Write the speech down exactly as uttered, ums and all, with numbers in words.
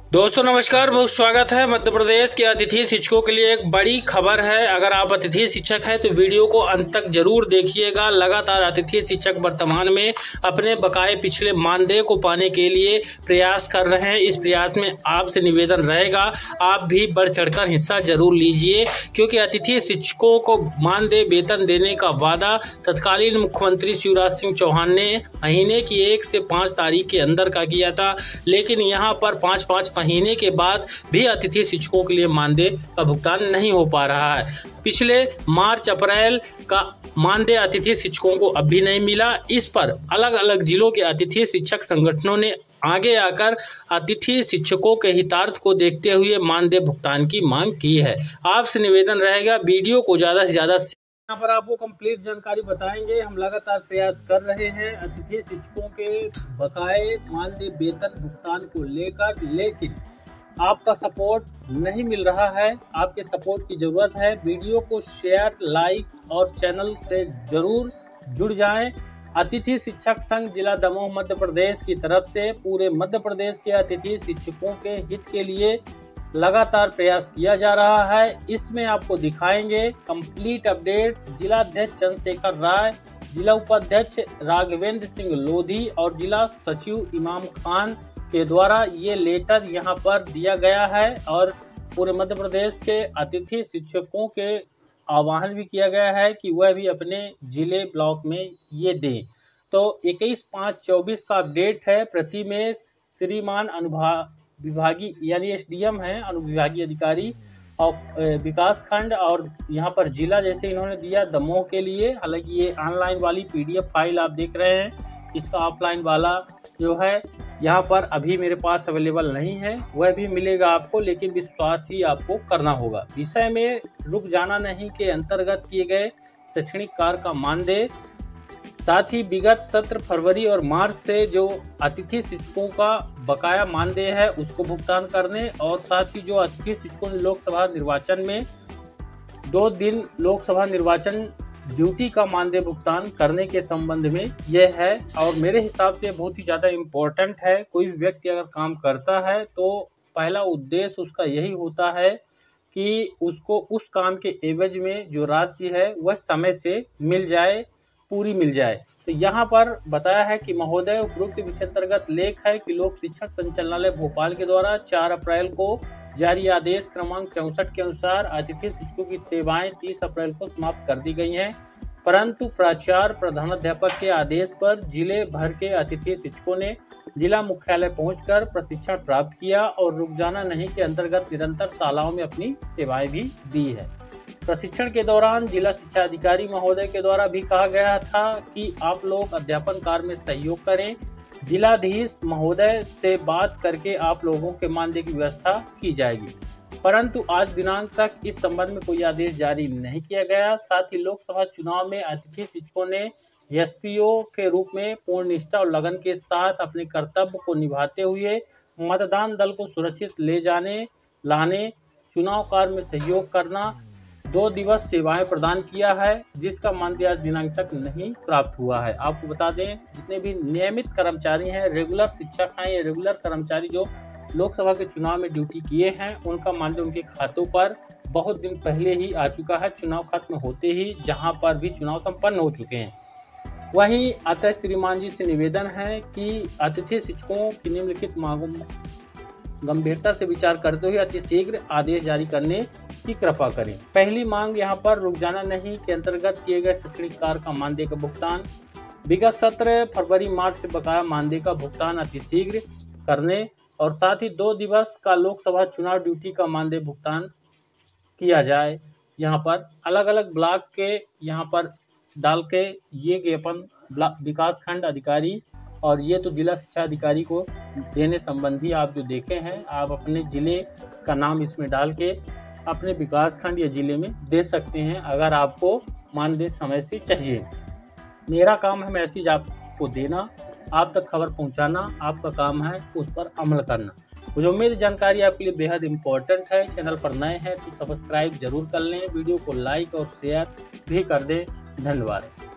दोस्तों नमस्कार, बहुत स्वागत है। मध्य प्रदेश के अतिथि शिक्षकों के लिए एक बड़ी खबर है। अगर आप अतिथि शिक्षक हैं तो वीडियो को अंत तक जरूर देखिएगा। लगातार अतिथि शिक्षक वर्तमान में अपने बकाये पिछले मानदेय को पाने के लिए प्रयास कर रहे हैं। इस प्रयास में आपसे निवेदन रहेगा, आप भी बढ़ चढ़कर हिस्सा जरूर लीजिए, क्योंकि अतिथि शिक्षकों को मानदेय वेतन देने का वादा तत्कालीन मुख्यमंत्री शिवराज सिंह चौहान ने महीने की एक से पाँच तारीख के अंदर का किया था। लेकिन यहाँ पर पाँच पाँच महीने के बाद भी अतिथि शिक्षकों के लिए मानदेय का भुगतान नहीं हो पा रहा है। पिछले मार्च अप्रैल का मानदेय अतिथि शिक्षकों को अब भी नहीं मिला। इस पर अलग अलग जिलों के अतिथि शिक्षक संगठनों ने आगे आकर अतिथि शिक्षकों के हितार्थ को देखते हुए मानदेय भुगतान की मांग की है। आपसे निवेदन रहेगा, वीडियो को ज्यादा से ज्यादा यहाँ पर आपको कंप्लीट जानकारी बताएंगे। हम लगातार प्रयास कर रहे हैं अतिथि शिक्षकों के बकाये मानदेय वेतन भुगतान को लेकर, लेकिन आपका सपोर्ट नहीं मिल रहा है। आपके सपोर्ट की जरूरत है। वीडियो को शेयर, लाइक और चैनल से जरूर जुड़ जाएं। अतिथि शिक्षक संघ जिला दमोह मध्य प्रदेश की तरफ से पूरे मध्य प्रदेश के अतिथि शिक्षकों के हित के लिए लगातार प्रयास किया जा रहा है। इसमें आपको दिखाएंगे कंप्लीट अपडेट। जिला अध्यक्ष चंद्रशेखर राय, जिला उपाध्यक्ष राघवेंद्र सिंह लोधी और जिला सचिव इमाम खान के द्वारा ये लेटर यहाँ पर दिया गया है और पूरे मध्य प्रदेश के अतिथि शिक्षकों के आह्वान भी किया गया है कि वह भी अपने जिले ब्लॉक में ये दें। तो इक्कीस पाँच चौबीस का अपडेट है। प्रति में श्रीमान अनुभा विभागीय यानी एसडीएम है, अनुविभागीय अधिकारी और विकास खंड, और यहाँ पर जिला जैसे इन्होंने दिया दमोह के लिए। हालांकि ये ऑनलाइन वाली पीडीएफ फाइल आप देख रहे हैं, इसका ऑफलाइन वाला जो है यहाँ पर अभी मेरे पास अवेलेबल नहीं है, वह भी मिलेगा आपको, लेकिन विश्वास ही आपको करना होगा। विषय में रुक जाना नहीं के अंतर्गत किए गए शैक्षणिक कार्य का मानदेय, साथ ही विगत सत्र फरवरी और मार्च से जो अतिथि शिक्षकों का बकाया मानदेय है उसको भुगतान करने, और साथ ही जो अतिथि शिक्षकों ने लोकसभा निर्वाचन में दो दिन लोकसभा निर्वाचन ड्यूटी का मानदेय भुगतान करने के संबंध में यह है। और मेरे हिसाब से बहुत ही ज़्यादा इम्पोर्टेंट है। कोई भी व्यक्ति अगर काम करता है तो पहला उद्देश्य उसका यही होता है कि उसको उस काम के एवज में जो राशि है वह समय से मिल जाए, पूरी मिल जाए। तो यहाँ पर बताया है कि महोदय, उपरोक्त विषय अंतर्गत लेख है कि लोक शिक्षण संचालनालय भोपाल के द्वारा चार अप्रैल को जारी आदेश क्रमांक चौसठ के अनुसार अतिथि शिक्षकों की सेवाएं तीस अप्रैल को समाप्त कर दी गई हैं, परंतु प्राचार्य प्रधानाध्यापक के आदेश पर जिले भर के अतिथि शिक्षकों ने जिला मुख्यालय पहुंचकर प्रशिक्षण प्राप्त किया और रुक जाना नहीं के अंतर्गत निरंतर शालाओं में अपनी सेवाएं भी दी है। प्रशिक्षण के दौरान जिला शिक्षा अधिकारी महोदय के द्वारा भी कहा गया था कि आप लोग अध्यापन कार्य में सहयोग करें। जिलाधीश महोदय से बात करके आप लोगों के मानदेय की व्यवस्था की जाएगी, परंतु आज दिनांक तक इस संबंध में कोई आदेश जारी नहीं किया गया। साथ ही लोकसभा चुनाव में अतिथि शिक्षकों ने एसपीओ के रूप में पूर्ण निष्ठा और लगन के साथ अपने कर्तव्य को निभाते हुए मतदान दल को सुरक्षित ले जाने लाने, चुनाव कार्य में सहयोग करना, दो दिवस सेवाएं प्रदान किया है, जिसका मानदेय आज दिनांक तक नहीं प्राप्त हुआ है। आपको बता दें, जितने भी नियमित कर्मचारी हैं, रेगुलर शिक्षक हैं या रेगुलर कर्मचारी जो लोकसभा के चुनाव में ड्यूटी किए हैं, उनका मानदेय उनके खातों पर बहुत दिन पहले ही आ चुका है, चुनाव खत्म होते ही, जहां पर भी चुनाव संपन्न हो चुके हैं। वहीं अतः श्रीमान जी से निवेदन है कि अतिथि शिक्षकों की निम्नलिखित मांगों गंभीरता से विचार करते हुए अति शीघ्र आदेश जारी करने की कृपा करें। पहली मांग यहाँ पर रुक जाना नहीं के अंतर्गत किए गए शैक्षणिक कार्य का मानदेय का भुगतान, विगत सत्र फरवरी मार्च से बकाया मानदेय का भुगतान अति शीघ्र करने, और साथ ही दो दिवस का लोकसभा चुनाव ड्यूटी का मानदेय भुगतान किया जाए। यहाँ पर अलग अलग ब्लॉक के यहाँ पर डाल के ये ज्ञापन विकास खंड अधिकारी और ये तो जिला शिक्षा अधिकारी को देने संबंधी आप जो देखे हैं, आप अपने जिले का नाम इसमें डाल के अपने विकास खंड या जिले में दे सकते हैं अगर आपको मानदेय समय से चाहिए। मेरा काम है मैसेज आपको देना, आप तक खबर पहुंचाना, आपका काम है उस पर अमल करना। मुझे उम्मीद जानकारी आपके लिए बेहद इम्पोर्टेंट है। चैनल पर नए हैं तो सब्सक्राइब जरूर कर लें, वीडियो को लाइक और शेयर भी कर दें। धन्यवाद।